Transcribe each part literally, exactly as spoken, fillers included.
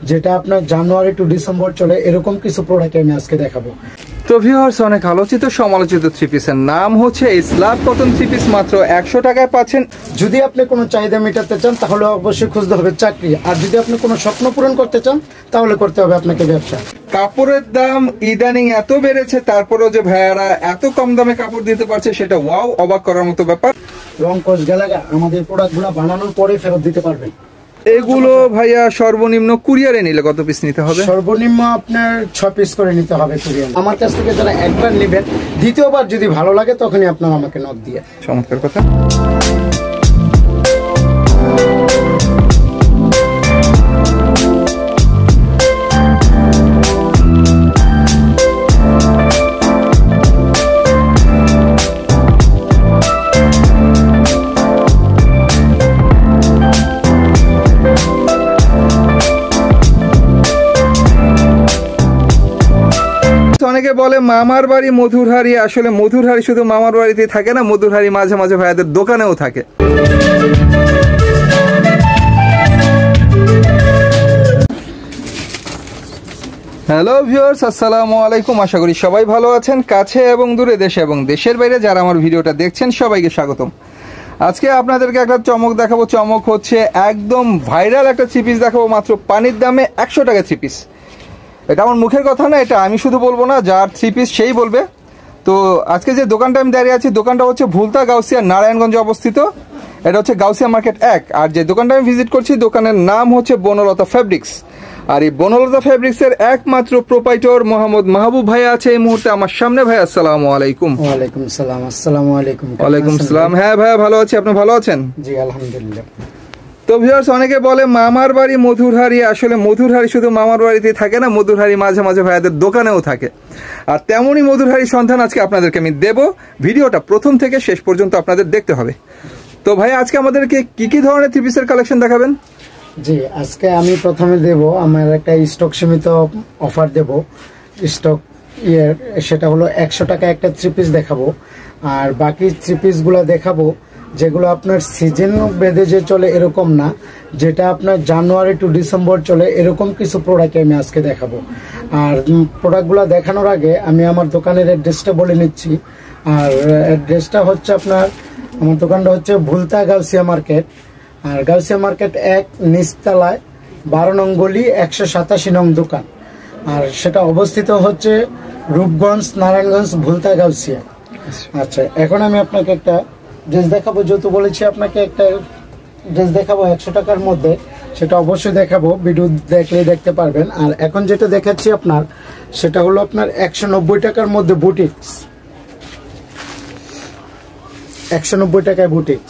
যেটা আপনার জানুয়ারি to December চলে, এরকম কিছু প্রোডাক্ট আমি আজকে দেখাবো। তো ভিউয়ার্স, অনেক আলোচিত সমালোচিত থ্রি পিসের নাম হচ্ছে স্ল্যাব কটন থ্রি পিস, মাত্র একশো টাকায় পাচ্ছেন। যদি আপনি কোনো চাহিদা মেটাতে চান তাহলে অবশ্যই খুঁজতে হবে চাকরি, আর যদি আপনি কোনো স্বপ্ন পূরণ করতে চান তাহলে করতে হবে আপনাকে ব্যবসা। কাপড়ের দাম ইদানিং এত বেড়েছে, তারপরেও যে ভাইয়ারা এত কম দামে কাপড় দিতে পারছে সেটা ওয়াও, অবাক করার মতো ব্যাপার। রং কস গেলে আমাদের প্রোডাক্টগুলো বানানোর পরে ফেরত দিতে পারবেন। এগুলো ভাইয়া সর্বনিম্ন কুরিয়ারে নিলে কত পিস নিতে হবে? সর্বনিম্ন আপনার ছয় পিস করে নিতে হবে কুরিয়ার। আমার কাছ থেকে যারা একবার নেবেন, দ্বিতীয়বার যদি ভালো লাগে তখনই আপনার আমাকে নক দিয়ে। চমৎকার কথা। অনেকে বলে মামার বাড়ি মধুরহারি, আসলে মধুরহারি শুধু মামার বাড়িতে থাকে না, মধুরহারি মাঝে মাঝে ভাইয়াদের দোকানেও থাকে। হ্যালো ভিউয়ার্স, আসসালামু আলাইকুম। আশা করি সবাই ভালো আছেন। কাছে এবং দূরে, দেশে এবং দেশের বাইরে যারা আমার ভিডিওটা দেখছেন সবাইকে স্বাগতম। আজকে আপনাদেরকে একটা চমক দেখাবো। চমক হচ্ছে একদম ভাইরাল একটা থ্রি পিস দেখাবো, মাত্র পানির দামে একশো টাকা থ্রি পিস। এটা আমার মুখের কথা না, এটা আমি শুধু বলবো না, যার থ্রি পিস সেই বলবে। তো আজকে যে দোকানটা আমি দাঁড়িয়ে আছি, দোকানটা হচ্ছে ভুলতা গাউসিয়া, নারায়ণগঞ্জে অবস্থিত। এটা হচ্ছে গাউসিয়া মার্কেট এক। আর যে দোকানটা আমি ভিজিট করছি, দোকানের নাম হচ্ছে বনলতা ফ্যাব্রিক্স। আর এই বনলতা ফ্যাব্রিক্সের একমাত্র প্রোপাইটর মোহাম্মদ মাহবুব ভাই আছে এই মুহূর্তে আমার সামনে। ভাই আসসালামু আলাইকুম। ওয়ালাইকুম সালাম। আসসালামু আলাইকুম। ওয়ালাইকুম সালাম। হ্যাঁ ভাইয়া, ভালো আছি, আপনি ভালো আছেন? জি আলহামদুলিল্লাহ। তো ভিউয়ার্স, অনেকে বলে মামার বাড়ি মধুরহারি, আসলে মধুরহারি শুধু মামার বাড়িতে থাকে না, মধুরহারি মাঝে মাঝে ভাইয়াদের দোকানেও থাকে। আর তেমনই মধুরহারি সন্ধান আজকে আপনাদেরকে আমি দেব। ভিডিওটা প্রথম থেকে শেষ পর্যন্ত আপনাদের দেখতে হবে। তো ভাই, আজকে আমাদেরকে কি কি ধরনের থ্রি পিসের কালেকশন দেখাবেন? জি, আজকে আমি প্রথমে দেব আমার একটা স্টক সীমিত অফার দেব স্টক ইয়ের, সেটা হলো একশো টাকা একটা থ্রি পিস দেখাবো। আর বাকি থ্রি পিসগুলো দেখাবো যেগুলো আপনার সিজন বেঁধে যে চলে এরকম না, যেটা আপনার জানুয়ারি টু ডিসেম্বর চলে, এরকম কিছু প্রোডাক্ট আমি আজকে দেখাবো। আর প্রোডাক্টগুলো দেখানোর আগে আমি আমার দোকানের অ্যাড্রেসটা বলে নিচ্ছি। আর অ্যাড্রেসটা হচ্ছে আপনার, আমার দোকানটা হচ্ছে ভুলতা গাউসিয়া মার্কেট। আর গাউসিয়া মার্কেট এক, নিচতলায় বারো নং গলি, একশো সাতাশি নং দোকান। আর সেটা অবস্থিত হচ্ছে রূপগঞ্জ, নারায়ণগঞ্জ, ভুলতা গাউসিয়া। আচ্ছা, এখন আমি আপনাকে একটা ড্রেস দেখাবো। যেহেতু বলেছি আপনাকে একটা ড্রেস দেখাবো একশো টাকার মধ্যে, সেটা অবশ্যই দেখাবো, ভিডিও দেখলে দেখতে পারবেন। আর এখন যেটা দেখাচ্ছি আপনার, সেটা হলো আপনার একশো নব্বই টাকার মধ্যে বুটিক্স, একশো নব্বই টাকায় বুটিক্স।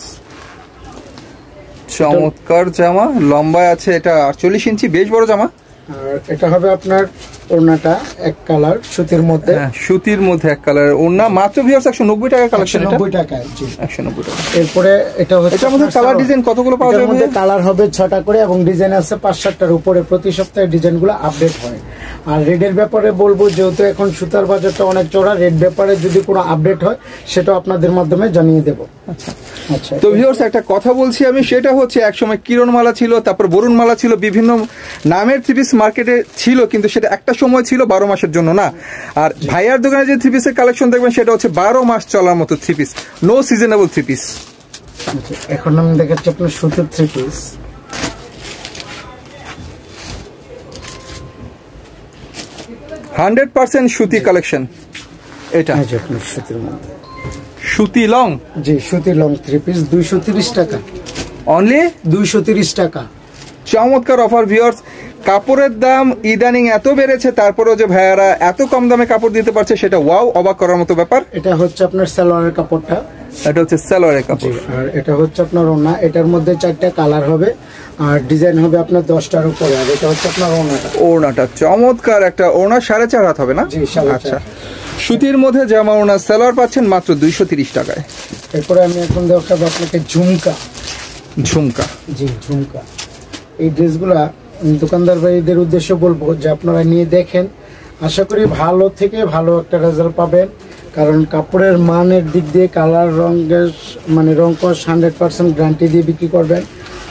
চমৎকার জামা, লম্বায় আছে এটা আটচল্লিশ ইঞ্চি, বেশ বড় জামা। আর এটা হবে আপনার ওড়নাটা এক কালার সুতির মধ্যে, সুতির মধ্যে এক কালার ওড়না, মাত্র ভিউয়ার্স একশো নব্বই টাকা কালেকশন। নব্বই টাকায়, জি একশো নব্বই টাকা। এরপরে এটা হচ্ছে এটার মধ্যে কালার ডিজাইন কতগুলো পাওয়া যাবে? মধ্যে কালার হবে ছটা করে এবং ডিজাইন আছে পাঁচ সাতটার উপরে। প্রতি সপ্তাহে ডিজাইনগুলো আপডেট হয়। আর রেডের ব্যাপারে বলবো, যেহেতু এখন সুতার বাজারটা অনেক চড়া, রেড ব্যাপারে যদি কোনো আপডেট হয় সেটা আপনাদের মাধ্যমে জানিয়ে দেব। আচ্ছা আচ্ছা। তো ভিউয়ার্স, একটা কথা বলছি আমি, সেটা হচ্ছে একসময় কিরণমালা ছিল, তারপর বরুণমালা ছিল, বিভিন্ন নামের থ্রি পিস মার্কেটে ছিল, কিন্তু সেটা একটা সময় ছিল, বারো মাসের জন্য না। আর ভাইয়ার দোকানে যে থ্রি পিসের কালেকশন দেখবেন সেটা হচ্ছে বারো মাস চলার মতো three piece, no seasonable three piece. এখন আমি দেখাচ্ছি আপনার সুতির থ্রি পিস। হান্ড্রেড পার্সেন্ট সুতি কালেকশন। এটা সুতির মধ্যে সুতি লং, জি সুতি লং থ্রি পিস, দুইশো তিরিশ টাকা অনলি, দুইশো তিরিশ টাকা। চমৎকার অফার ভিউয়ার্স। কাপড়ের দাম ইদানিং এত বেড়েছে, তারপরেও যে ভাইয়ারা এত কম দামে কাপড় দিতে পারছে সেটা ওয়াও, অবাক করার মতো ব্যাপার। এটা হচ্ছে আপনার সালোয়ারের কাপড়টা, এটা হচ্ছে সালোয়ারের কাপড়। আর এটা হচ্ছে আপনার ওড়না। এটার মধ্যে চারটা কালার হবে আর ডিজাইন হবে আপনার দশটার উপরে। আর এটা হচ্ছে আপনার ওড়নাটা, ওড়নাটা চমৎকার একটা ওড়না, সাড়ে চার হাত হবে না? আচ্ছা, সুতির মধ্যে জামা ওড়না সালোয়ার পাচ্ছেন মাত্র দুইশো তিরিশ টাকায়। এরপরে আমি এখন দেখাবো আপনাকে ঝুমকা। ঝুমকা, জি ঝুমকা। এই ড্রেসগুলা দোকানদার ভাইদের উদ্দেশ্যে বলবো যে আপনারা নিয়ে দেখেন, আশা করি ভালো থেকে ভালো একটা রেজাল্ট পাবেন। কারণ কাপড়ের মানের দিক দিয়ে, কালার রঙের মানে রং কস হান্ড্রেড পার্সেন্ট গ্যারান্টি দিয়ে বিক্রি করবেন।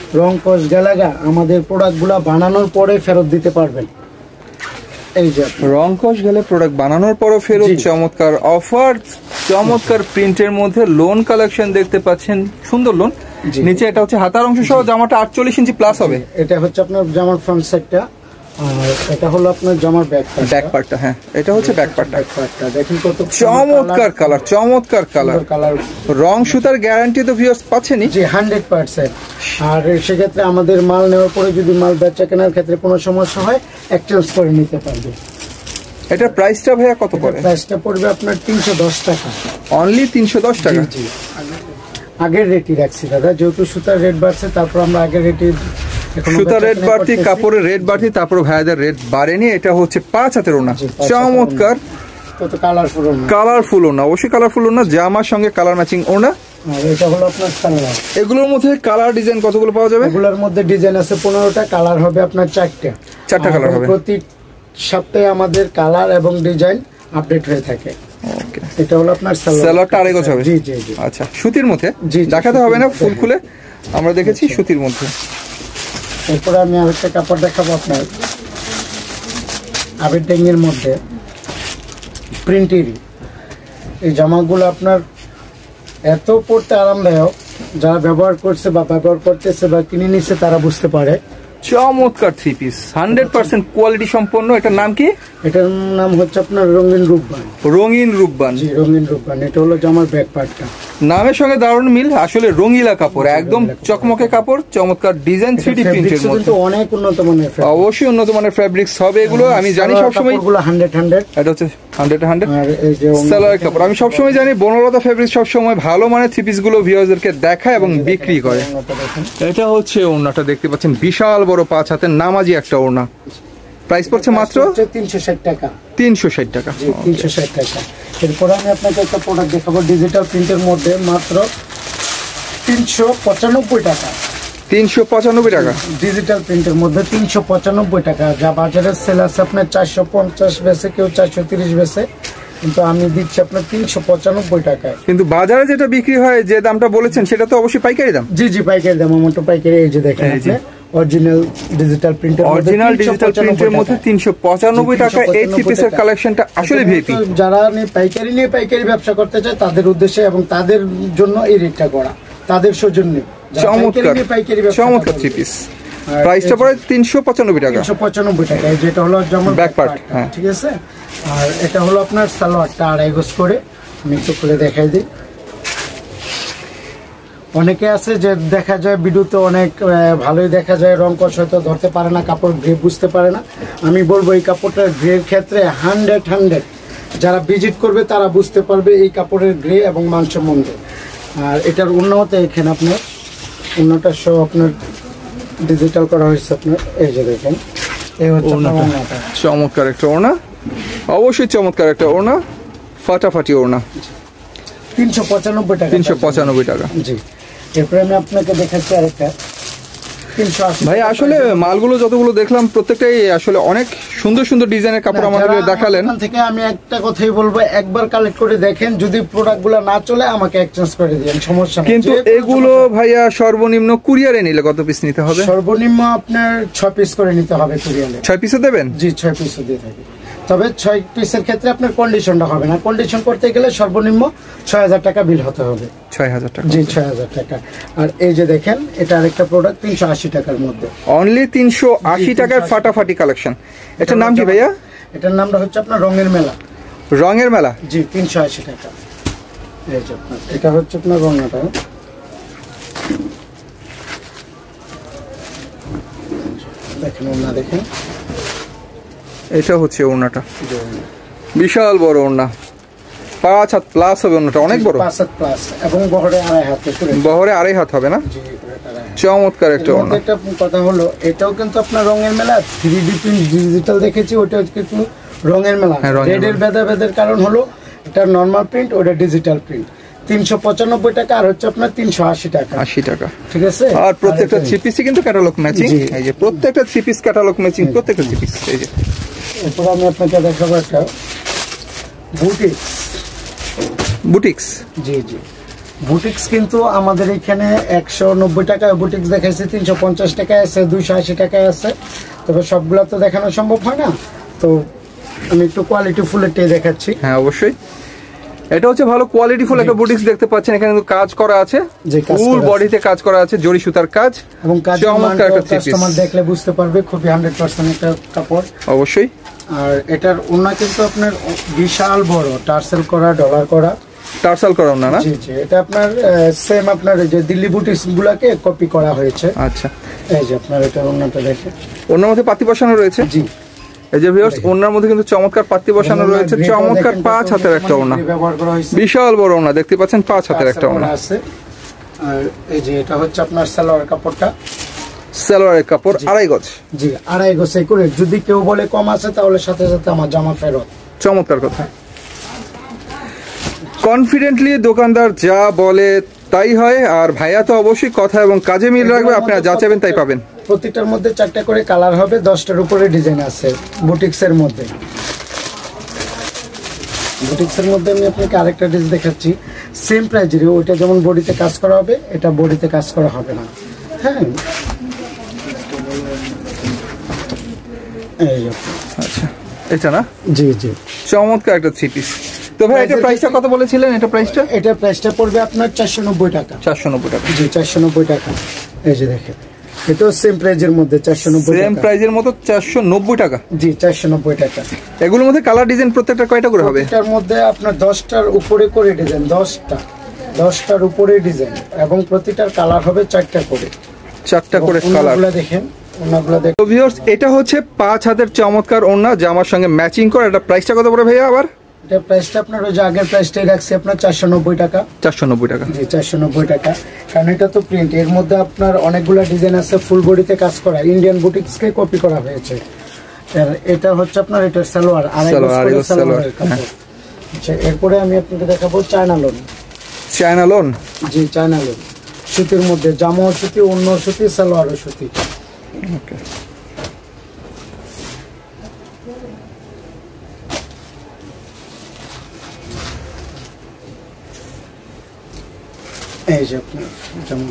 রং কস গেলাগা আমাদের প্রোডাক্টগুলো বানানোর পরে ফেরত দিতে পারবেন। এই যে রং কস গেলে প্রোডাক্ট বানানোর পরও ফেরত। চমৎকার অফার, চমৎকার প্রিন্টের মধ্যে লোন কালেকশন দেখতে পাচ্ছেন, সুন্দর লোন। নিচে এটা হচ্ছে হাতার অংশ সহ, জামাটা আটচল্লিশ ইঞ্চি প্লাস হবে। এটা হচ্ছে আপনার জামার ফ্রন্ট সাইডটা, আর এটা হলো আপনার জামার ব্যাক পার্ট। ব্যাক পার্টটা, হ্যাঁ এটা হচ্ছে ব্যাক পার্টটা। ব্যাক পার্টটা দেখেন কত চমৎকার কালার, চমৎকার কালার। কালার রং সুতার গ্যারান্টি তো ভিউয়ার্স পাচ্ছেনই। জি হান্ড্রেড পার্সেন্ট। আর সেক্ষেত্রে আমাদের মাল নেওয়ার পরে যদি মাল বেচা কেনার ক্ষেত্রে কোনো সমস্যা হয় এক্সচেঞ্জ করে নিতে পারবে। এটার প্রাইসটা ভাইয়া কত পড়ে? প্রাইসটা পড়বে আপনার তিনশো দশ টাকা। অনলি তিনশো দশ টাকা। জি আগের রেটই রাখছি দাদা, যেহেতু সুতার রেট বাড়ছে তারপর আমরা আগের রেটে। সুতার রেট বাড়তি, কাপড়ের রেট বাড়তি, তারপর ভাইয়াদের রেট বাড়েনি। এটা হচ্ছে পাঁচ হাতের ওনা, চমৎকার কত কালারফুল ওনা। কালারফুল ওনা, অবশ্যই কালারফুল ওনা, জামার সঙ্গে কালার ম্যাচিং ওনা। আর এটা হলো আপনার সালোয়ার। এগুলোর মধ্যে কালার ডিজাইন কতগুলো পাওয়া যাবে? এগুলোর মধ্যে ডিজাইন আছে পনেরোটা, কালার হবে আপনার চারটা। চারটা কালার হবে। প্রতি সপ্তাহে আমাদের কালার এবং ডিজাইন আপডেট হয়ে থাকে। ওকে, এটা হলো আপনার সালোয়ারটা আড়াই গজ হবে। জি জি জি। আচ্ছা, সুতির মধ্যে জি, দেখাতে হবে না, ফুল খুলে আমরা দেখেছি সুতির মধ্যে। এরপরে আমি আরেকটা কাপড় দেখাবো আপনার আবির ডেঙ্গির মধ্যে প্রিন্টেরই। এই জামাগুলো আপনার এত পরতে আরামদায়ক, যারা ব্যবহার করছে বা ব্যবহার করতেছে বা কিনে নিচ্ছে তারা বুঝতে পারে। চমৎকার three piece, hundred percent quality সম্পন্ন। এটার নাম কি? এটার নাম হচ্ছে আপনার রঙিন রূপবান। রঙিন রূপবান, জি রঙিন রূপবান। এটা হলো জামার ব্যাক পার্টটা। নামের সঙ্গে দারুণ মিল। আসলে রঙিলা কাপড়, একদম চকমকে কাপড়, চমৎকার ডিজাইন, থ্রি ডি প্রিন্টের মধ্যে। অনেক উন্নত মানের, অবশ্যই উন্নত মানের ফ্যাব্রিক্স হবে এগুলো, আমি জানি সবসময়। হান্ড্রেড হান্ড্রেড এটা হচ্ছে হান্ড্রেড হান্ড্রেড আর এই যে সালোয়ার কাপড়। আমি সবসময় জানি বনলতা ফ্যাব্রিক্স সবসময় ভালো মানের থ্রি পিস গুলো ভিউয়ারদেরকে দেখায় এবং বিক্রি করে। এটা হচ্ছে ওড়নাটা দেখতে পাচ্ছেন, বিশাল বড় পাঁচ হাতের নামাজি একটা ওড়না। প্রাইস পড়ছে মাত্র তিনশো ষাট টাকা। তিনশো ষাট টাকা। তিনশো ষাট টাকা। এরপরে আমি আপনাকে একটা প্রোডাক্ট দেখাবো ডিজিটাল প্রিন্টের মধ্যে, মাত্র তিনশো পঁচানব্বই টাকা। তিনশো পঁচানব্বই টাকা ডিজিটাল প্রিন্টের মধ্যে তিনশো পঁচানব্বই টাকা। যা বাজারের সেল আছে আপনার চারশো পঞ্চাশ বেছে, কেউ চারশো তিরিশ বেছে, কিন্তু আমি দিচ্ছি আপনার তিনশো পঁচানব্বই টাকায়। কিন্তু বাজারে যেটা বিক্রি হয় যে দামটা বলেছেন সেটা তো অবশ্যই পাইকারি দাম। জি জি পাইকারি দাম, আমার তো পাইকারি। এই যে দেখেন আপনি অরিজিনাল ডিজিটাল প্রিন্টের মধ্যে, অরিজিনাল ডিজিটাল প্রিন্টের মধ্যে তিনশো পঁচানব্বই টাকা। এই থ্রি পিসের কালেকশনটা আসলে ভিআইপি। যারা পাইকারি নিয়ে পাইকারি ব্যবসা করতে চায় তাদের উদ্দেশ্যে এবং তাদের জন্য এই রেটটা করা, তাদের সৌজন্যে। চমৎকার চমৎকার থ্রি পিস। প্রাইসটা পড়ে তিনশো পঁচানব্বই টাকা। তিনশো পঁচানব্বই টাকা। যেটা হলো যেমন ব্যাক পার্ট, হ্যাঁ ঠিক আছে। আর এটা হলো আপনার সালোয়ারটা আড়াই গজ করে। আমি একটু খুলে দেখাই দিই। অনেকে আছে যে দেখা যায় ভিডিওতে অনেক ভালোই দেখা যায়, রং কষ হয়তো ধরতে পারে না, কাপড় গ্রে বুঝতে পারে না। আমি বলবো এই কাপড়টার গ্রের ক্ষেত্রে হান্ড্রেড হান্ড্রেড যারা ভিজিট করবে তারা বুঝতে পারবে এই কাপড়ের গ্রে এবং মান সম্বন্ধে। আর এটার উন্নতে এখানে আপনার উন্নটা সহ আপনার ডিজিটাল করা হয়েছে আপনার। এই যে দেখেন, এই হচ্ছে ওড়নাটা। চমৎকার একটা ওড়না, অবশ্যই চমৎকার একটা ওড়না, ফাটাফাটি ওড়না। তিনশো পঁচানব্বই টাকা। তিনশো পঁচানব্বই টাকা। জি। এরপরে আমি আপনাকে দেখাচ্ছি আরেকটা তিনশো আশি। ভাই আসলে মালগুলো যতগুলো দেখলাম প্রত্যেকটাই আসলে অনেক সুন্দর সুন্দর ডিজাইনের কাপড় আমাদের দেখালেন। এখান থেকে আমি একটা কথাই বলবো, একবার কালেক্ট করে দেখেন, যদি প্রোডাক্টগুলো না চলে আমাকে এক্সচেঞ্জ করে দিন, সমস্যা নেই। কিন্তু এগুলো ভাইয়া সর্বনিম্ন কুরিয়ারে নিলে কত পিস নিতে হবে? সর্বনিম্ন আপনার ছয় পিস করে নিতে হবে কুরিয়ারে। ছয় পিসও দেবেন? জি ছয় পিসও দিয়ে থাকি। তবে ছয় পিসের ক্ষেত্রে আপনার কন্ডিশনটা হবে না, কন্ডিশন করতে গেলে সর্বনিম্ন ছয় হাজার টাকা বিল হতে হবে। ছয় হাজার টাকা? জি ছয় হাজার টাকা। আর এই যে দেখেন, এটা আরেকটা প্রোডাক্ট তিনশো আশি টাকার মধ্যে। অনলি তিনশো আশি টাকার ফাটাফাটি কালেকশন। এটার নাম কি ভাইয়া? এটার নামটা হচ্ছে আপনার রঙের মেলা। রঙের মেলা? জি তিনশো আশি টাকা। এই যে আপনার এটা হচ্ছে আপনার রঙটা, দেখেন ওড়না দেখেন। এটা হচ্ছে ওড়নাটা, বিশাল বড় ওড়না, পাঁচ হাত প্লাস হবে ওড়নাটা, অনেক বড়। পাঁচ হাত প্লাস এবং বহরে আড়াই হাত। বহরে আড়াই হাত হবে না? চমৎকার একটা ওড়না। একটা কথা হলো, এটাও কিন্তু আপনার রঙের মেলা, থ্রি ডি প্রিন্ট ডিজিটাল দেখেছি, ওটা কিন্তু রঙের মেলা। রেডের ভেদা ভেদের কারণ হলো এটা নর্মাল প্রিন্ট, ওটা ডিজিটাল প্রিন্ট। তিনশো পঁচানব্বই টাকা আর হচ্ছে আপনার তিনশো আশি টাকা। আশি টাকা, ঠিক আছে। আর প্রত্যেকটা থ্রি পিসই কিন্তু ক্যাটালগ ম্যাচিং। এই যে প্রত্যেকটা থ্রি পিস ক্যাটালগ ম্যাচিং, প্রত্যেকটা থ্রি পিস। এই যে এরপর আমি আপনাকে দেখাবো একটা বুটিক্স। বুটিক্স? জি জি। বুটিক্স কিন্তু আমাদের এখানে একশো নব্বই টাকায় বুটিক্স দেখাইছে, তিনশো পঞ্চাশ টাকায় আছে, দুইশো আশি টাকায় আছে। তবে সবগুলো তো দেখানো সম্ভব হয় না, তো আমি একটু কোয়ালিটি ফুলেরটাই দেখাচ্ছি। হ্যাঁ অবশ্যই, এটা হচ্ছে ভালো কোয়ালিটিফুল একটা বুটিক্স দেখতে পাচ্ছেন। এখানে কিন্তু কাজ করা আছে, ফুল বডিতে কাজ করা আছে, জরি সুতার কাজ এবং কাস্টমার দেখলে বুঝতে পারবে খুবই হান্ড্রেড পার্সেন্ট একটা কাপড়। অবশ্যই। আর এটার ওড়না কিন্তু আপনার বিশাল বড়, টার্সেল করা, ডলার করা। টার্সেল করা ওড়না না? জি জি, এটা আপনার সেম আপনার যে দিল্লি বুটিক্স গুলাকে কপি করা হয়েছে। আচ্ছা, এই যে আপনার এটা ওড়নাটা দেখেন, ওড়নার মধ্যে পাতি বসানো রয়েছে। জি, এই যে ভিউয়ার্স, ওড়নার মধ্যে কিন্তু চমৎকার পাতি বসানো রয়েছে, চমৎকার পাঁচ হাতের একটা ওড়না, বিশাল বড় ওড়না দেখতে পাচ্ছেন, পাঁচ হাতের একটা ওড়না আছে। আর এই যে এটা হচ্ছে আপনার সালোয়ার কাপড়টা, সালোয়ারের কাপড় আড়াই গজ। জি, আড়াই গজ করে। যদি কেউ বলে কম আছে তাহলে সাথে সাথে আমার জামা ফেরত। চমৎকার কথা। কনফিডেন্টলি দোকানদার যা বলে তাই হয়, আর ভাইয়া তো অবশ্যই কথা এবং কাজে মিল রাখবে, আপনারা যা চাইবেন তাই পাবেন। প্রত্যেকটার মধ্যে চারটা করে কালার হবে, দশটার উপরে ডিজাইন আছে বুটিক্সের মধ্যে। বুটিক্সের মধ্যে আমি আপনাকে আরেকটা ড্রেস দেখাচ্ছি, সেম প্রাইজেরই। ওইটা যেমন বডিতে কাজ করা হবে, এটা বডিতে কাজ করা হবে না। হ্যাঁ, এই আচ্ছা, এটা না? জি জি, চমৎকার একটা থ্রি পিস। তো ভাই এটা প্রাইসটা কত বলেছিলেন? এটা প্রাইসটা এটা প্রাইসটা পড়বে আপনার চারশো নব্বই টাকা। চারশো নব্বই টাকা? জি, চারশো নব্বই টাকা। এই যে দেখেন, এটাও সেম প্রাইজের মধ্যে চারশো নব্বই টাকা। সেম প্রাইজের মতো চারশো নব্বই টাকা? জি, চারশো নব্বই টাকা। এগুলোর মধ্যে কালার ডিজাইন প্রত্যেকটা কয়টা করে হবে? এটার মধ্যে আপনার দশটার উপরে করে ডিজাইন, দশটা দশটার উপরে ডিজাইন, এবং প্রতিটার কালার হবে চারটা করে। চারটা করে কালার। দেখেন ওনাগুলো দেখেন। তো ভিউয়ার্স, এটা হচ্ছে পাঁচ হাতের চমৎকার ওড়না, জামার সঙ্গে ম্যাচিং করে। এটা প্রাইসটা কত পড়ে ভাইয়া? আবার এটা প্রাইসটা আপনার ওই যে আগের প্রাইসটাই রাখছি আপনার চারশো নব্বই টাকা। চারশো নব্বই টাকা? জি, চারশো নব্বই টাকা। কারণ এটা তো প্রিন্ট, এর মধ্যে আপনার অনেকগুলো ডিজাইন আছে, ফুল বডিতে কাজ করা, ইন্ডিয়ান বুটিক্সকে কপি করা হয়েছে। আর এটা হচ্ছে আপনার এটার সালোয়ার, আড়াই গজ সালোয়ারের কাপড়। আচ্ছা, এরপরে আমি আপনাকে দেখাবো চায়না লোন। China lawn? জি, চায়না লোন সুতির মধ্যে, জামাও সুতি, অন্য সুতি, সালোয়ারও সুতি। ওকে। এই যে আপনার জামা,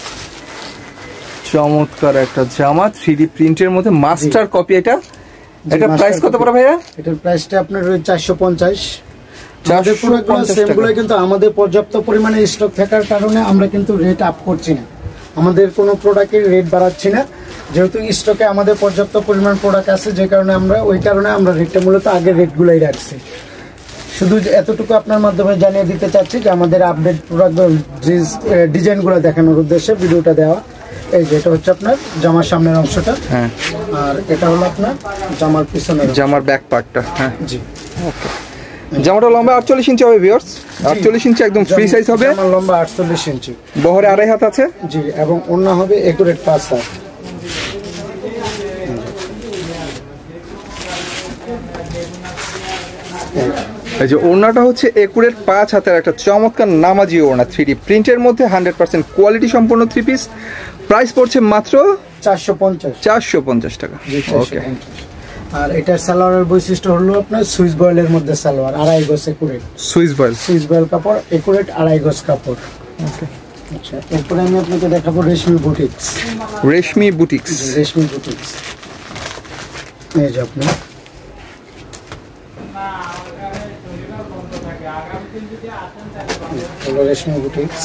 চমৎকার একটা জামা, থ্রি ডি প্রিন্টের মধ্যে, মাস্টার কপি। এটা এটা প্রাইস কত পড়ে ভাইয়া? এটার প্রাইসটা আপনার ওই চারশো পঞ্চাশ। আমাদের প্রোডাক্টগুলো সেমগুলো, কিন্তু আমাদের পর্যাপ্ত পরিমাণে স্টক থাকার কারণে আমরা কিন্তু রেট আপ করছি না, আমাদের কোনো প্রোডাক্টের রেট বাড়াচ্ছি না, যেহেতু স্টকে আমাদের পর্যাপ্ত পরিমাণ প্রোডাক্ট আছে, যে কারণে আমরা ওই কারণে আমরা রেটটা মূলত আগের রেটগুলোই রাখছি। শুধু এতটুকু আপনার মাধ্যমে জানিয়ে দিতে চাচ্ছি যে আমাদের আপডেট প্রোডাক্ট ডিজাইনগুলো দেখানোর উদ্দেশ্যে ভিডিওটা দেওয়া। এই যে এটা হচ্ছে আপনার জামার সামনের অংশটা, হ্যাঁ, আর এটা হলো আপনার জামার পিছনের, জামার ব্যাক পার্টটা। হ্যাঁ, জি। ওকে। জামাটা লম্বা আটচল্লিশ ইঞ্চি হবে ভিউয়ার্স, আটচল্লিশ ইঞ্চি একদম ফ্রি সাইজ হবে। জামার লম্বা আটচল্লিশ ইঞ্চি, বহরে আড়াই হাত আছে। জি, এবং ওড়না হবে একুরেট পাঁচ হাত। এই যে ওড়নাটা হচ্ছে একুরেট পাঁচ হাতের একটা চমৎকার নামাজি ওড়না, থ্রি ডি প্রিন্টের মধ্যে, হান্ড্রেড পার্সেন্ট কোয়ালিটি সম্পন্ন থ্রি পিস। প্রাইস পড়ছে মাত্র চারশো পঞ্চাশ চারশো পঞ্চাশ টাকা। ওকে। আর এটার সালোয়ারের বৈশিষ্ট্য হলো আপনার সুইস বয়েলের মধ্যে সালোয়ার, আড়াই গজ accurate. Swiss voile? Swiss voile কাপড়, একুরেট আড়াই গজ কাপড়। ওকে। আচ্ছা, এরপরে আমি আপনাকে দেখাবো রেশমি বুটিক্স। রেশমি বুটিক্স? রেশমি বুটিক্স, এই যে আপনার হলো রেশমি বুটিক্স।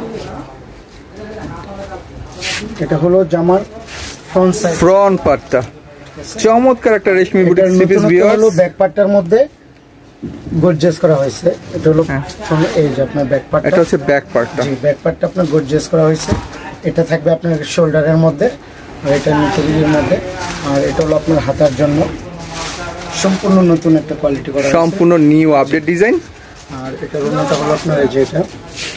এটা হলো জামার ফ্রন্ট সাইড, ফ্রন্ট পার্টটা চমৎকার একটা রেশমি বুটিক্স থ্রি পিস ভিউয়ার্স। হলো ব্যাক পার্টটার মধ্যে গর্জিয়াস করা হয়েছে। এটা হলো এই যে আপনার ব্যাক পার্ট, এটা হচ্ছে ব্যাক পার্টটা। জি, ব্যাক পার্টটা আপনার গর্জিয়াস করা হয়েছে। এটা থাকবে আপনার শোল্ডারের মধ্যে, আর এটা নিচের মধ্যে, আর এটা হলো আপনার হাতার জন্য। সম্পূর্ণ নতুন একটা কোয়ালিটি করা, সম্পূর্ণ নিউ আপডেট ডিজাইন। আর এটার ওড়নাটা হলো আপনার এই যে এটা,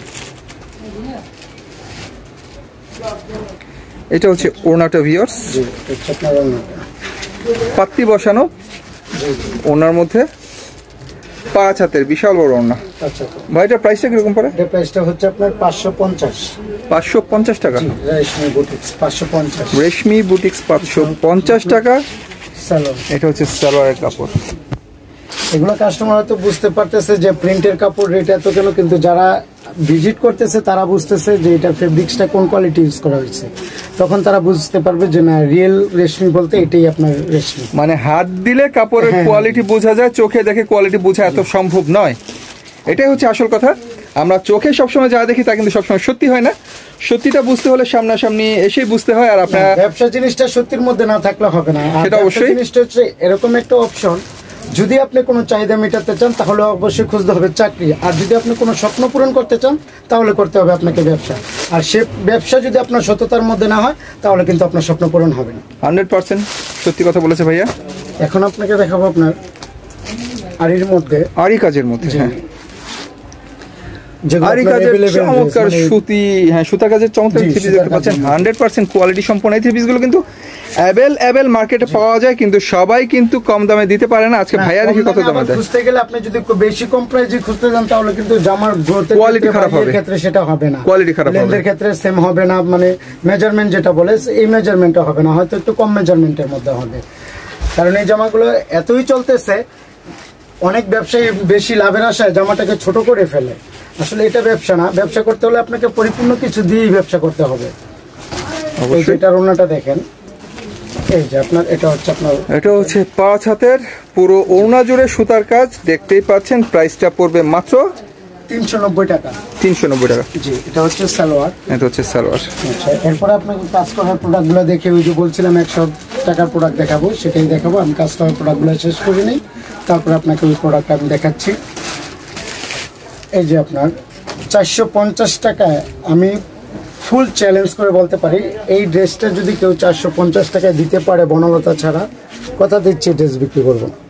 এটা হচ্ছে ওড়নাটা ভিউয়ার্স। জি, এটা হচ্ছে আপনার ওড়নাটা, পাত্তি বসানো ওড়নার মধ্যে, পাঁচ হাতের বিশাল বড় ওড়না। আচ্ছা ভাই, এটার প্রাইসটা কিরকম পড়ে? এটার প্রাইসটা হচ্ছে আপনার পাঁচশো পঞ্চাশ। পাঁচশো পঞ্চাশ টাকা? রেশমি বুটিক্স পাঁচশো পঞ্চাশ। রেশমি বুটিক্স পাঁচশো পঞ্চাশ টাকা। সালোয়ার, এটা হচ্ছে সালোয়ারের কাপড়। এগুলো কাস্টমার হয়তো বুঝতে পারতেছে যে প্রিন্টের কাপড় রেট এত কেন, কিন্তু যারা ভিজিট করতেছে তারা বুঝতেছে যে এটা ফেব্রিক্সটা কোন কোয়ালিটি ইউজ করা হয়েছে, তখন তারা বুঝতে পারবে যে না রিয়েল রেশমি বলতে এটাই আপনার রেশমি। মানে হাত দিলে কাপড়ের কোয়ালিটি বোঝা যায়, চোখে দেখে কোয়ালিটি বোঝা এত সম্ভব নয়, এটাই হচ্ছে আসল কথা। আমরা চোখে সবসময় যা দেখি তা কিন্তু সবসময় সত্যি হয় না, সত্যিটা বুঝতে হলে সামনাসামনি এসেই বুঝতে হয়। আর আপনার ব্যবসা জিনিসটা সত্যির মধ্যে না থাকলে হবে না, সেটা অবশ্যই। জিনিসটা হচ্ছে এরকম একটা অপশন, যদি আপনি কোনো চাহিদা মেটাতে চান তাহলে অবশ্যই খুঁজতে হবে চাকরি, আর যদি আপনি কোনো স্বপ্ন পূরণ করতে চান তাহলে করতে হবে আপনাকে ব্যবসা। আর সে ব্যবসা যদি আপনার সততার মধ্যে না হয় তাহলে কিন্তু আপনার স্বপ্ন পূরণ হবে না। হান্ড্রেড পার্সেন্ট সত্যি কথা বলেছে ভাইয়া। এখন আপনাকে দেখাবো আপনার আরির মধ্যে, আরি কাজের মধ্যে, হ্যাঁ যেগুলো আরি আপনার কাজের available চমৎকার dress, মানে সুতি, হ্যাঁ সুতা কাজের চমৎকার জি, থ্রি পিস সুতার দেখতে পাচ্ছেন, কাজের হান্ড্রেড পার্সেন্ট কোয়ালিটি সম্পন্ন এই থ্রি পিসগুলো কিন্তু অ্যাভেল অ্যাভেল মার্কেটে পাওয়া যায়, কিন্তু সবাই কিন্তু কম দামে দিতে পারে না। আজকে না, ভাইয়া দেখি কম কত দামে দামে আবার দেয়। খুঁজতে গেলে আপনি যদি খুব বেশি কম প্রাইসে খুঁজতে যান তাহলে কিন্তু জামার গ্রোথের Quality খারাপ হবে। ক্ষেত্রে সেটা হবে না, Quality খারাপ হবে। লেন্থের ক্ষেত্রে সেম হবে না, মানে মেজারমেন্ট যেটা বলে এই মেজারমেন্টটা হবে না, হয়তো একটু কম মেজারমেন্টের মধ্যে হবে। কারণ এই জামাগুলো এতই চলতেছে, অনেক ব্যবসায়ী বেশি লাভের আশায় জামাটাকে ছোট করে ফেলে। আসলে এটা ব্যবসা না, ব্যবসা করতে হলে আপনাকে পরিপূর্ণ কিছু দিয়েই ব্যবসা করতে হবে। এই যে এটার ওড়নাটা দেখেন, এই যে আপনার এটা হচ্ছে আপনার এটা হচ্ছে পাঁচ হাতের পুরো ওড়না জুড়ে সুতার কাজ, দেখতেই পাচ্ছেন। প্রাইসটা পড়বে মাত্র তিনশো নব্বই টাকা। তিনশো নব্বই টাকা। জি, এটা হচ্ছে সালোয়ার। এটা হচ্ছে সালোয়ার। আচ্ছা, এরপরে আপনাকে কাজ করার প্রোডাক্টগুলো দেখে, ওই যে বলছিলাম একশো টাকার প্রোডাক্ট দেখাবো, সেটাই দেখাবো। আমি কাজ করার প্রোডাক্টগুলো শেষ করে নিই, তারপরে আপনাকে ওই প্রোডাক্ট আমি দেখাচ্ছি। এই যে আপনার চারশো পঞ্চাশ টাকায় আমি ফুল চ্যালেঞ্জ করে বলতে পারি, এই ড্রেসটা যদি কেউ চারশো পঞ্চাশ টাকায় দিতে পারে বনলতা ছাড়া, কথা দিচ্ছি ড্রেস বিক্রি করবো না।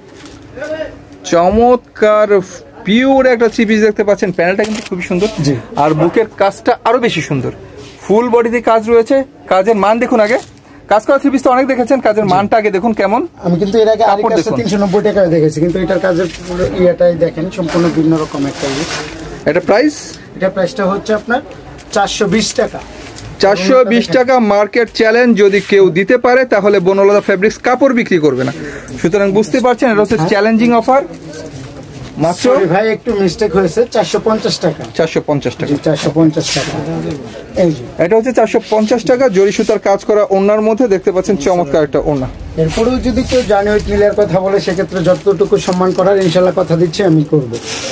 চমৎকার পিওর একটা থ্রি পিস দেখতে পাচ্ছেন, প্যানেলটা কিন্তু খুবই সুন্দর, জি। আর বুকের কাজটা আরো বেশি সুন্দর, ফুল বডিতে কাজ রয়েছে। কাজের মান দেখুন, আগে কাজ করা থ্রি পিস তো অনেক দেখেছেন, কাজের মানটা আগে দেখুন কেমন। আমি কিন্তু এর আগে আরেক কাজটা তিনশো নব্বই টাকায় দেখেছি, কিন্তু এটার কাজের পুরো ইয়েটাই দেখেন সম্পূর্ণ ভিন্ন রকম একটা ইয়ে। এটা প্রাইস এটা প্রাইসটা হচ্ছে আপনার চারশো বিশ টাকা। চারশো বিশ টাকা মার্কেট চ্যালেঞ্জ যদি কেউ দিতে পারে তাহলে বনলতা ফেব্রিক্স কাপড় বিক্রি করবে না। সুতরাং বুঝতে পারছেন এটা হচ্ছে চ্যালেঞ্জিং অফার। মাত্র Sorry ভাই, একটু মিস্টেক হয়েছে, চারশো পঞ্চাশ টাকা। চারশো পঞ্চাশ টাকা। চারশো পঞ্চাশ টাকা। এই যে এটা হচ্ছে চারশো পঞ্চাশ টাকা জরি সুতার কাজ করা ওড়নার মধ্যে দেখতে পাচ্ছেন চমৎকার একটা ওড়না। এরপরেও যদি কেউ জানে ওই মিলের কথা বলে, সেক্ষেত্রে যতটুকু সম্মান করার ইনশাল্লাহ কথা দিচ্ছি আমি করব।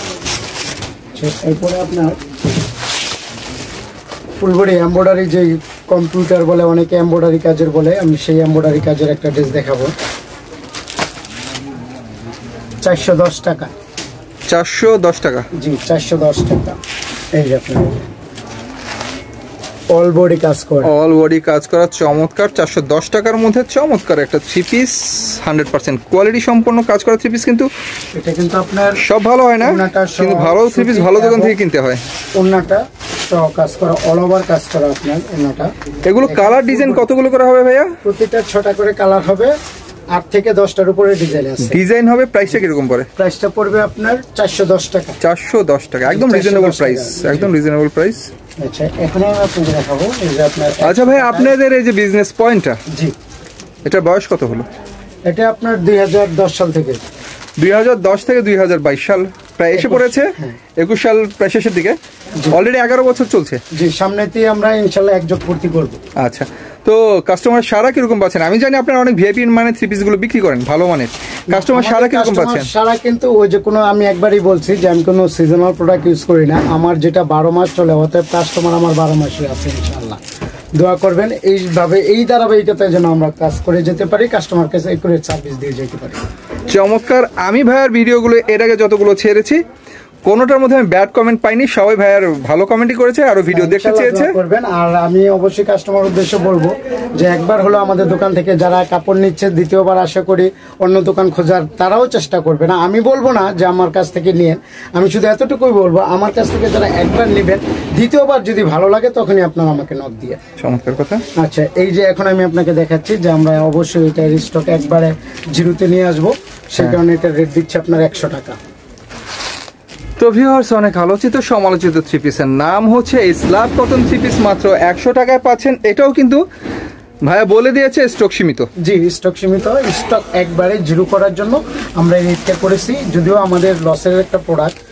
এরপরে আপনার ফুলবডি এমব্রয়ডারি, যে কম্পিউটার বলে অনেকে এমব্রয়ডারি কাজের বলে, আমি সেই এমব্রয়ডারি কাজের একটা ড্রেস দেখাবো। চারশো দশ টাকা। চারশো দশ টাকা। জি, চারশো দশ টাকা। এই যে আপনার অল বডি কাজ করে, অল বডি কাজ করা চমৎকার চারশো দশ টাকার মধ্যে চমৎকার একটা three piece, hundred percent quality সম্পন্ন কাজ করা থ্রি পিস। কিন্তু এটা কিন্তু আপনার সব ভালো হয় না, ওড়নাটা সহ কিন্তু ভালো থ্রি পিস ভালো দোকান থেকে কিনতে হয়। ওড়নাটা সহ কাজ করা, অল ওভার কাজ করা আপনার ওড়নাটা। এগুলো কালার ডিজাইন কতগুলো করা হবে ভাইয়া? প্রতিটা ছটা করে কালার হবে, আট থেকে দশটার উপরে ডিজাইন আছে। ডিজাইন হবে। প্রাইসটা কিরকম পড়ে? প্রাইসটা পড়বে আপনার চারশো দশ টাকা। চারশো দশ টাকা, একদম রিজনেবল প্রাইস, একদম রিজনেবল প্রাইস। আচ্ছা, এখন আমি আপনাকে দেখাবো এই যে আপনার। আচ্ছা ভাই, আপনাদের এই যে বিজনেস পয়েন্টটা, জি, এটার বয়স কত হলো? এটা আপনার দুই হাজার দশ সাল থেকে, দুই হাজার দশ থেকে দুই হাজার বাইশ সাল প্রায় এসে পড়েছে, একুশ সাল প্রায় শেষের দিকে, অলরেডি এগারো বছর চলছে। জি, সামনেতেই আমরা ইনশাল্লাহ একযোগ পূর্তি করবো। আচ্ছা, তো কাস্টমার সারা কিরকম পাচ্ছেন? আমি জানি আপনারা অনেক ভিআইপি মানে থ্রি পিস গুলো বিক্রি করেন ভালো মানের, কাস্টমার সারা কিরকম পাচ্ছেন? সারা কিন্তু ওই যে কোনো, আমি একবারই বলছি যে আমি কোনো সিজনাল প্রোডাক্ট ইউজ করি না, আমার যেটা বারো মাস চলে, অতএব কাস্টমার আমার বারো মাসে আছে ইনশাল্লাহ। দোয়া করবেন এইভাবে, এই ধারাবাহিকতায় যেন আমরা কাজ করে যেতে পারি, কাস্টমার কাছে একুরেট সার্ভিস দিয়ে যেতে পারি। চমৎকার। আমি ভাইয়ার ভিডিওগুলো এর আগে যতগুলো ছেড়েছি কোনোটার মধ্যে আমি ব্যাড কমেন্ট পাইনি, সবাই ভাইয়ার ভালো কমেন্টই করেছে, আরো ভিডিও দেখতে চেয়েছে। করবেন। আর আমি অবশ্যই কাস্টমার উদ্দেশ্যে বলবো যে একবার হলো আমাদের দোকান থেকে যারা কাপড় নিচ্ছে, দ্বিতীয়বার আশা করি অন্য দোকান খোঁজার তারাও চেষ্টা করবে না। আমি বলবো না যে আমার কাছ থেকে নিয়েন, আমি শুধু এতটুকুই বলবো আমার কাছ থেকে যারা একবার নেবেন, দ্বিতীয়বার যদি ভালো লাগে তখনই আপনারা আমাকে নক দিয়ে। চমৎকার কথা। আচ্ছা, এই যে এখন আমি আপনাকে দেখাচ্ছি যে আমরা অবশ্যই এটা স্টক একবারে জিরোতে নিয়ে আসবো, সেই কারণে এটা রেট দিচ্ছে আপনার একশো টাকা। তো ভিউয়ার্স, অনেক আলোচিত সমালোচিত থ্রি পিসের নাম হচ্ছে এই স্ল্যাব কটন থ্রি পিস, মাত্র একশো টাকায় পাচ্ছেন। এটাও কিন্তু ভাইয়া বলে দিয়েছে স্টক সীমিত। জি, স্টক সীমিত, স্টক একবারে জিরো করার জন্য আমরা এই রেটটা করেছি, যদিও আমাদের লসের একটা প্রোডাক্ট,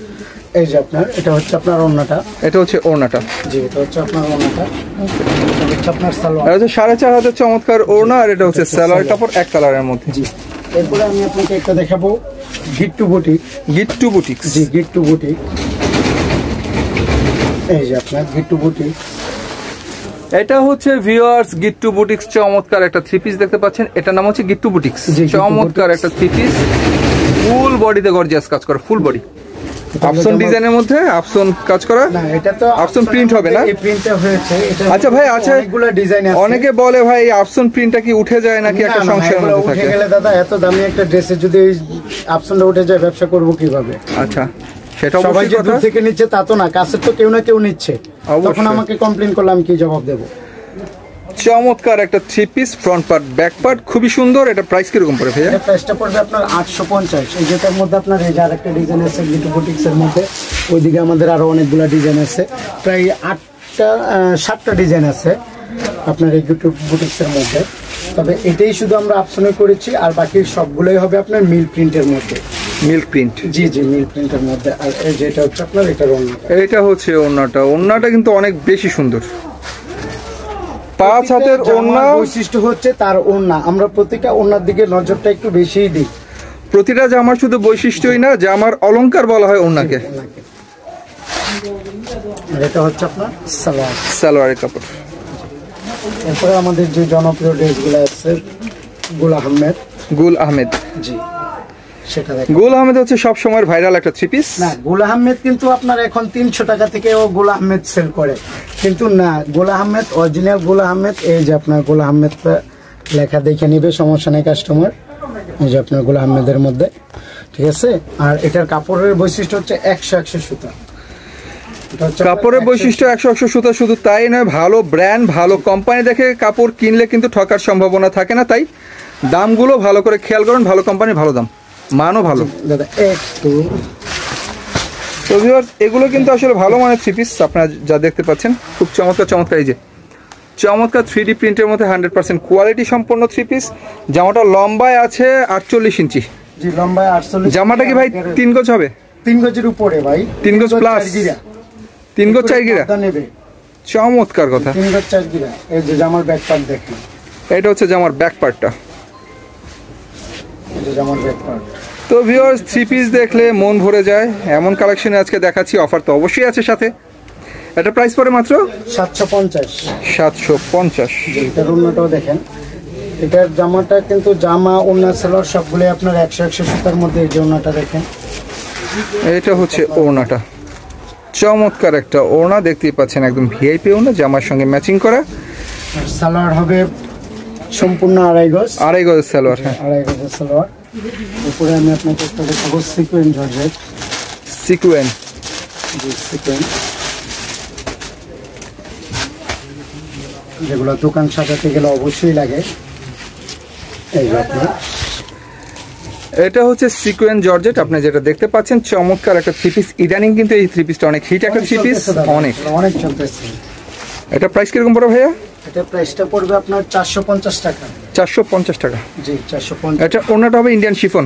এই যে আপনার এটা হচ্ছে আপনার ওড়নাটা, এটা হচ্ছে ওড়নাটা। জি এটা হচ্ছে আপনার ওড়নাটা, এটা হচ্ছে আপনার সালোয়ার। এটা হচ্ছে সাড়ে চার হাজার চমৎকার ওড়না, আর এটা হচ্ছে সালোয়ার কাপড় এক কালারের মধ্যে। জি এরপরে আমি আপনাকে একটা দেখাবো গিট্টু বুটিক। গিট্টু বুটিক, জি গিট্টু বুটিক, এই যে আপনার গিট্টু বুটিক। এটা হচ্ছে ভিউয়ার্স গিট্টু বুটিক্স, চমৎকার একটা থ্রি পিস দেখতে পাচ্ছেন। এটার নাম হচ্ছে গিট্টু বুটিক্স, চমৎকার একটা থ্রি পিস, ফুল বডিতে গর্জিয়াস কাজ করা, ফুল বডি আফসন ডিজাইনের মধ্যে আফসন কাজ করা। না এটা তো আফসন প্রিন্ট হবে না, এই প্রিন্টটা হয়েছে এটা। আচ্ছা ভাই, আচ্ছা অনেকগুলো ডিজাইন আছে। অনেকে বলে ভাই আফসন প্রিন্টটা কি উঠে যায় নাকি একটা সংশয়ের মধ্যে থাকে? উঠে গেলে দাদা এত দামি একটা ড্রেসে যদি এই আফসনটা উঠে যায় ব্যবসা করব কিভাবে? আচ্ছা সেটা সবাই যে দূর থেকে নিচ্ছে তা তো না, কাছের তো কেউ না কেউ নিচ্ছে, তখন আমাকে কমপ্লেইন করলাম কি জবাব দেব? চমৎকার একটা three piece, front part back part খুবই সুন্দর। এটা প্রাইস কিরকম পড়ে ভাইয়া? এটা প্রাইসটা পড়বে আপনার আটশো পঞ্চাশ। এই যেটার মধ্যে আপনার এই যে আরেকটা ডিজাইন আছে গিট্টু বুটিক্স এর মধ্যে, ওইদিকে আমাদের আরো অনেকগুলো ডিজাইন আছে, প্রায় আটটা সাতটা ডিজাইন আছে আপনার এই গিট্টু বুটিক্স এর মধ্যে। তবে এটাই শুধু আমরা অপশনে করেছি, আর বাকি সবগুলোই হবে আপনার মিল প্রিন্টের মধ্যে। মিল্ক প্রিন্ট, জি জি মিল প্রিন্টের মধ্যে। আর এই যেটা হচ্ছে আপনার এটা ওড়নাটা, এটা হচ্ছে ওড়নাটা। ওড়নাটা কিন্তু অনেক বেশি সুন্দর, পাঁচ হাতের ওড়না। বৈশিষ্ট্য হচ্ছে তার ওড়না, আমরা প্রত্যেকটা ওড়নার দিকে নজরটা একটু বেশিই দিই। প্রতিটা জামার শুধু বৈশিষ্ট্যই না, জামার অলংকার বলা হয় ওড়নাকে। আর এটা হচ্ছে আপনার সালোয়ার, সালোয়ারের কাপড়। এরপরে আমাদের যে জনপ্রিয় ড্রেসগুলো আছে গুল আহমেদ। গুল আহমেদ, জি সেটা দেখেন। গুল আহমেদ হচ্ছে সব সময় ভাইরাল একটা থ্রি পিস। না গুল আহমেদ কিন্তু আপনার এখন তিনশো টাকা থেকে ও গুল আহমেদ সেল করে, কিন্তু না গুল আহমেদ অরিজিনাল গুল আহমেদ। এই যে আপনার গুল আহমেদ লেখা দেখে নিবে, সমস্যা নেই কাস্টমার। এই যে আপনার গুল আহমেদের মধ্যে, ঠিক আছে। আর এটার কাপড়ের বৈশিষ্ট্য হচ্ছে একশো একশো সুতা। কাপড়ের বৈশিষ্ট্য একশো একশো সুতা, শুধু তাই নয়, ভালো ব্র্যান্ড ভালো কোম্পানি দেখে কাপড় কিনলে কিন্তু ঠকার সম্ভাবনা থাকে না। তাই দামগুলো ভালো করে খেয়াল করুন, ভালো কোম্পানি ভালো দাম, মানও ভালো। দাদা একটু তো ভিউয়ার্স এগুলো কিন্তু আসলে ভালো মানের থ্রি পিস, আপনারা যা দেখতে পাচ্ছেন খুব চমৎকার চমৎকার। এই যে চমৎকার থ্রি ডি প্রিন্টের মধ্যে হান্ড্রেড পার্সেন্ট কোয়ালিটি সম্পন্ন থ্রি পিস। জামাটা লম্বায় আছে আটচল্লিশ ইঞ্চি। জি লম্বায় আটচল্লিশ। জামাটা কি ভাই তিন গজ হবে? তিন গজের উপরে ভাই, তিন গজ প্লাস, তিন গজ চার গিরা নেবে। চমৎকার কথা, তিন গজ চার গিরা। এই যে জামার ব্যাক পার্ট দেখেন, এটা হচ্ছে জামার ব্যাক পার্টটা। এই যে জামার ব্যাক পার্ট। তো ভিউয়ার্স থ্রি পিস দেখলে মন ভরে যায়, এমন কালেকশনে আজকে দেখাচ্ছি। অফার তো অবশ্যই আছে সাথে। এটা প্রাইস পড়ে মাত্র সাতশো পঞ্চাশ। সাতশো পঞ্চাশ। এটার ওড়নাটাও দেখেন, এটার জামাটা কিন্তু জামা ওড়না সালোয়ার সবগুলো আপনার একশো একশো সুতার মধ্যে। এই যে ওড়নাটা দেখেন, এটা হচ্ছে ওড়নাটা, চমৎকার একটা ওড়না দেখতেই পাচ্ছেন, একদম ভিআইপি ওড়না, জামার সঙ্গে ম্যাচিং করা। সালোয়ার হবে সম্পূর্ণ আড়াই গজ, আড়াই গজ সালোয়ার। হ্যাঁ আড়াই গজের সালোয়ার। উপরে আমি আপনাকে একটা দেখাবো সিকোয়েন্স জর্জেট। সিকোয়েন্স, জি সিকোয়েন্স, যেগুলো দোকান সাজাতে গেলে অবশ্যই লাগে। এই যে আপনার এটা হচ্ছে সিকোয়েন্স জর্জেট, আপনি যেটা দেখতে পাচ্ছেন চমৎকার একটা থ্রি পিস। ইদানিং কিন্তু এই থ্রি পিসটা অনেক হিট একটা থ্রি পিস, অনেক অনেক চলতেছে। এটা প্রাইস কিরকম পড়বে ভাইয়া? এটা প্রাইসটা পড়বে আপনার চারশো পঞ্চাশ টাকা। চারশো পঞ্চাশ টাকা। জি চারশো পঞ্চাশ। এটা ওড়নাটা হবে ইন্ডিয়ান শিফন,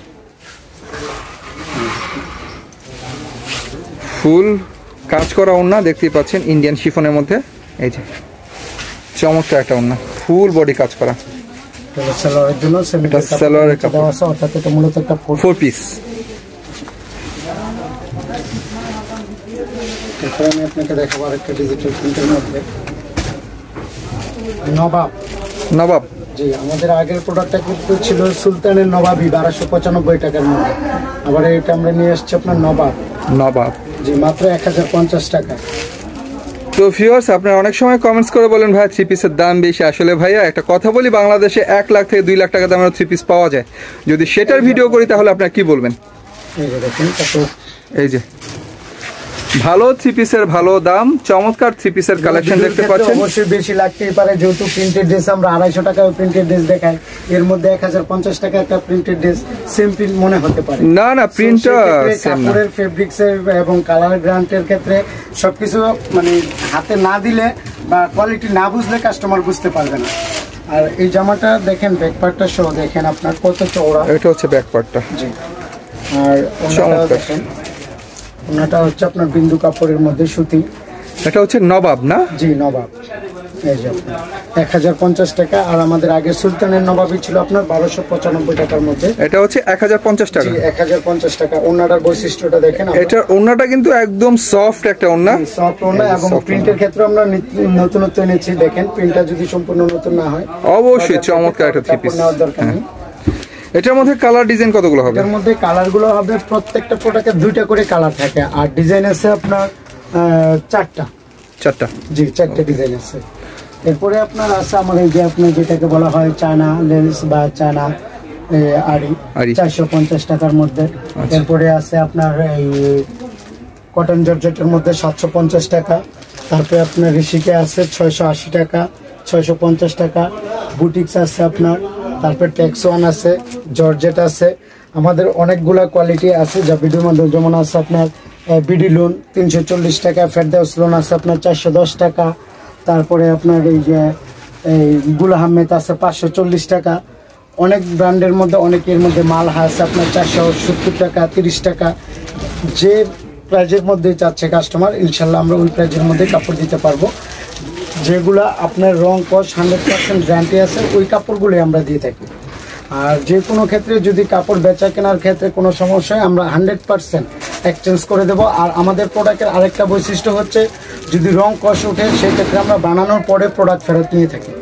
ফুল কাজ করা ওড়না দেখতেই পাচ্ছেন ইন্ডিয়ান শিফনের মধ্যে। এই যে চমৎকার একটা ওড়না, ফুল বডি কাজ করা। সালোয়ারের জন্য এটা সালোয়ারের কাপড় আছে, অর্থাৎ এটা মূলত একটা ফোর পিস। এরপরে আমি আপনাকে দেখাবো আরেকটা ডিজিটাল প্রিন্টের মধ্যে নবাব। নবাব, জি আমাদের আগের প্রোডাক্টটা কিন্তু ছিল সুলতানের নবাবি বারোশো পঁচানব্বই টাকার মধ্যে। আবার এটা আমরা নিয়ে আসছি আপনার নবাব। নবাব জি মাত্র এক হাজার পঞ্চাশ টাকা। তো ভিউয়ার্স আপনারা অনেক সময় কমেন্টস করে বলেন ভাই থ্রি পিসের দাম বেশি। আসলে ভাইয়া একটা কথা বলি, বাংলাদেশে এক লাখ থেকে দুই লাখ টাকা দামের থ্রি পিস পাওয়া যায়। যদি সেটার ভিডিও করি তাহলে আপনারা কি বলবেন? এই যে দেখেন তারপর এই যে ভালো থ্রি পিসের ভালো দাম, চমৎকার থ্রি পিসের কালেকশন দেখতে পাচ্ছেন। অবশ্যই বেশি লাগতেই পারে, যেহেতু প্রিন্টেড ড্রেস আমরা আড়াইশো টাকা প্রিন্টেড ড্রেস দেখাই, এর মধ্যে এক হাজার পঞ্চাশ টাকা একটা প্রিন্টেড ড্রেস সেম প্রিন্ট মনে হতে পারে। না না প্রিন্টটা কাপড়ের ফেব্রিক্স এর এবং কালার গ্রান্টের ক্ষেত্রে সবকিছু মানে হাতে না দিলে বা কোয়ালিটি না বুঝলে কাস্টমার বুঝতে পারবে না। আর এই জামাটা দেখেন ব্যাক পার্টটা সহ দেখেন আপনার কত চওড়া। এটা হচ্ছে ব্যাক পার্টটা। জি আর ওনাটাও দেখেন ওনাটা হচ্ছে আপনার বিন্দু কাপড়ের মধ্যে সুতি। এটা হচ্ছে নবাব না? জি নবাব। এই যে আপনার এক হাজার পঞ্চাশ টাকা। আর আমাদের আগে সুলতানের নবাবই ছিল আপনার বারোশো পঁচানব্বই টাকার মধ্যে। এটা হচ্ছে এক হাজার পঞ্চাশ টাকা। এক হাজার পঞ্চাশ টাকা। ওনাটার বৈশিষ্ট্যটা দেখেন। এটার ওনাটা কিন্তু একদম সফট একটা ওনা, সফট ওনা। এবং প্রিন্টের ক্ষেত্রে আমরা নতুনত্ব এনেছি। দেখেন প্রিন্টটা যদি সম্পূর্ণ নতুন না হয় অবশ্যই চমৎকার একটা থ্রি পিস নেওয়ার দরকার নেই। এটার মধ্যে কালার ডিজাইন কতগুলো হবে? এর মধ্যে কালার গুলো হবে প্রত্যেকটা প্রোডাক্টে দুইটা করে কালার থাকে। আর ডিজাইন আছে আপনার চারটা। চারটা? জি চারটা ডিজাইন আছে। এরপরে আপনার আছে আমার এই যে আপনার যেটাকে বলা হয় চায়না লেন্স বা চায়না আড়ি, চারশো পঞ্চাশ টাকার মধ্যে। এরপরে আছে আপনার এই কটন জর্জেটের মধ্যে সাতশো পঞ্চাশ টাকা। তারপরে আপনার ঋষিকে আছে ছয়শো আশি টাকা, ছয়শো পঞ্চাশ টাকা। বুটিক্স আছে আপনার, তারপর টেক্স ওয়ান আছে, জর্জেট আছে। আমাদের অনেকগুলা কোয়ালিটি আছে যা ভিডিওর মধ্যে, যেমন আছে আপনার বিডি লোন তিনশো চল্লিশ টাকা, ফেরদাউস লোন আছে আপনার চারশো দশ টাকা। তারপরে আপনার এই যে এই গুল আহমেদ আছে পাঁচশো চল্লিশ টাকা। অনেক ব্র্যান্ডের মধ্যে অনেকের মধ্যে মাল আছে আপনার চারশো সত্তর টাকা, তিরিশ টাকা। যে প্রাইজের মধ্যে চাচ্ছে কাস্টমার, ইনশাল্লাহ আমরা ওই প্রাইজের মধ্যে কাপড় দিতে পারবো। যেগুলা আপনার রং কস হান্ড্রেড পার্সেন্ট গ্যারান্টি আছে, ওই কাপড়গুলোই আমরা দিয়ে থাকি। আর যে কোনো ক্ষেত্রে যদি কাপড় বেচা কেনার ক্ষেত্রে কোনো সমস্যা হয়, আমরা হান্ড্রেড পার্সেন্ট এক্সচেঞ্জ করে দেবো। আর আমাদের প্রোডাক্টের আরেকটা বৈশিষ্ট্য হচ্ছে, যদি রং কস ওঠে সেই ক্ষেত্রে আমরা বানানোর পরে প্রোডাক্ট ফেরত নিয়ে থাকি।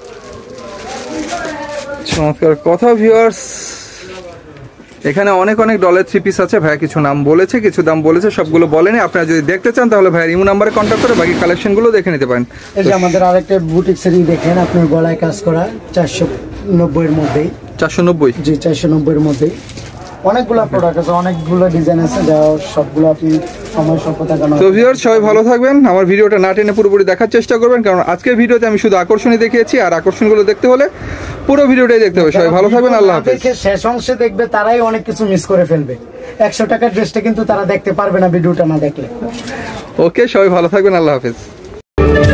চমৎকার কথা ভিউয়ার্স। এখানে অনেক অনেক ডলার থ্রি পিস আছে। ভাইয়া কিছু নাম বলেছে, কিছু দাম বলেছে, সবগুলো বলেনি। আপনারা যদি দেখতে চান তাহলে ভাইয়ের ইমো নাম্বারে কন্ট্যাক্ট করে বাকি কালেকশনগুলো দেখে নিতে পারেন। এই যে আমাদের আরেকটা বুটিক্সের দেখেন, আপনার গলায় কাজ করা চারশো নব্বই এর মধ্যেই। চারশো নব্বই? জি চারশো নব্বই এর মধ্যেই অনেকগুলো প্রোডাক্ট আছে, অনেকগুলো ডিজাইন আছে, যা সবগুলো আপনি সময় স্বল্পতা জানান। তো ভিউয়ার্স সবাই ভালো থাকবেন। আমার ভিডিওটা না টেনে পুরোপুরি দেখার চেষ্টা করবেন, কারণ আজকের ভিডিওতে আমি শুধু আকর্ষণই দেখিয়েছি, আর আকর্ষণগুলো দেখতে হলে পুরো ভিডিওটাই দেখতে হবে। সবাই ভালো থাকবেন, আল্লাহ হাফেজ। শেষ অংশে দেখবে তারাই অনেক কিছু মিস করে ফেলবে। একশো টাকার ড্রেসটা কিন্তু তারা দেখতে পারবে না ভিডিওটা না দেখলে। ওকে, সবাই ভালো থাকবেন, আল্লাহ হাফেজ।